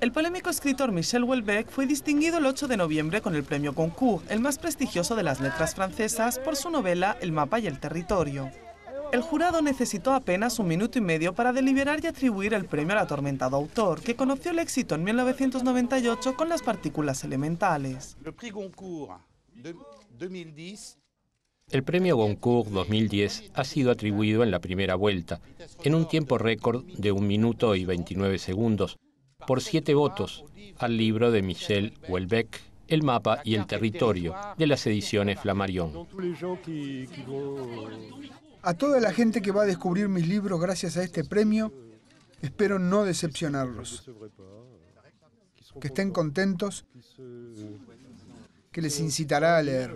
El polémico escritor Michel Houellebecq fue distinguido el 8 de noviembre con el premio Goncourt, el más prestigioso de las letras francesas, por su novela El mapa y el territorio. El jurado necesitó apenas 1 minuto y medio para deliberar y atribuir el premio al atormentado autor, que conoció el éxito en 1998 con Las partículas elementales. El premio Goncourt 2010 ha sido atribuido en la primera vuelta, en un tiempo récord de 1 minuto y 29 segundos, por 7 votos, al libro de Michel Houellebecq, El mapa y el territorio, de las ediciones Flammarion. A toda la gente que va a descubrir mis libros gracias a este premio, espero no decepcionarlos. Que estén contentos, que les incitará a leer.